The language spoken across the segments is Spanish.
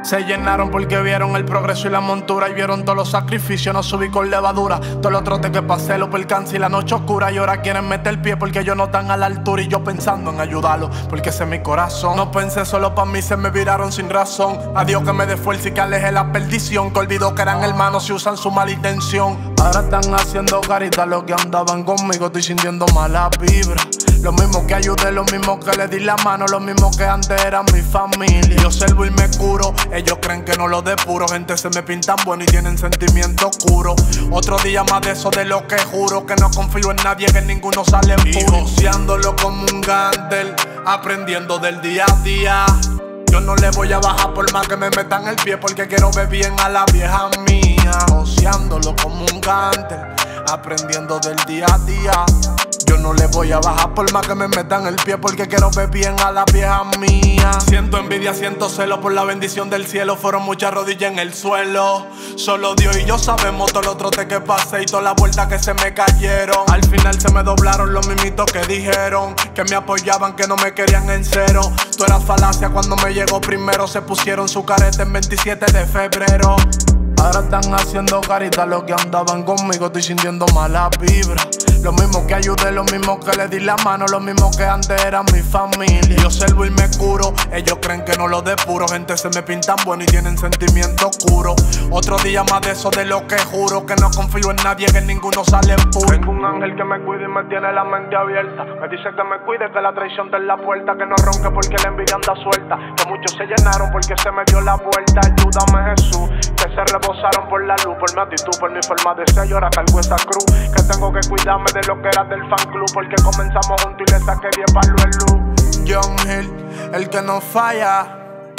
Se llenaron porque vieron el progreso y la montura y vieron todos los sacrificios, no subí con levadura. Todo el trote que pasé, lo percance y la noche oscura. Y ahora quieren meter el pie porque ellos no están a la altura. Y yo pensando en ayudarlos, porque ese es mi corazón. No pensé solo pa' mí, se me viraron sin razón. A Dios que me dé fuerza y que aleje la perdición. Que olvidó que eran hermanos y usan su mala intención. Ahora están haciendo carita los que andaban conmigo. Estoy sintiendo mala vibra. Lo mismo que ayudé, lo mismo que le di la mano, lo mismo que antes eran mi familia. Yo salvo y me curo, ellos creen que no lo depuro. Gente se me pintan bueno y tienen sentimientos oscuros. Otro día más de eso de lo que juro, que no confío en nadie, que ninguno sale puro. Goceándolo como un gántel, aprendiendo del día a día. Yo no le voy a bajar por más que me metan el pie, porque quiero ver bien a la vieja mía. Goceándolo como un gántel, aprendiendo del día a día. Yo no le voy a bajar por más que me metan el pie, porque quiero ver bien a la vieja mía. Siento envidia, siento celo por la bendición del cielo. Fueron muchas rodillas en el suelo. Solo Dios y yo sabemos todo lo trote que pasé y todas las vueltas que se me cayeron. Al final se me doblaron los mimitos que dijeron que me apoyaban, que no me querían en cero. Tú eras falacia cuando me llegó primero. Se pusieron su careta en 27 de febrero. Ahora están haciendo carita los que andaban conmigo. Estoy sintiendo mala vibra. Lo mismo que ayudé, lo mismo que le di la mano, lo mismo que antes eran mi familia. Yo salvo y me curo, ellos creen que no lo depuro. Gente se me pintan bueno y tienen sentimientos oscuros. Otro día más de eso de lo que juro, que no confío en nadie, que ninguno sale puro. Tengo un ángel que me cuida y me tiene la mente abierta. Me dice que me cuide, que la traición está en la puerta. Que no ronque porque la envidia anda suelta. Que muchos se llenaron porque se me dio la vuelta. Ayúdame Jesús, que se rebosaron por la luz. Por mi actitud, por mi forma de ser. Y ahora cargo esa cruz, que tengo que cuidarme de lo que era del fan club, porque comenzamos juntos y le saqué 10 palos en luz. John Hill, el que no falla,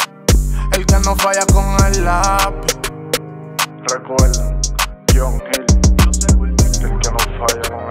el que no falla con el lápiz. Recuerda, John Hill, el que no falla con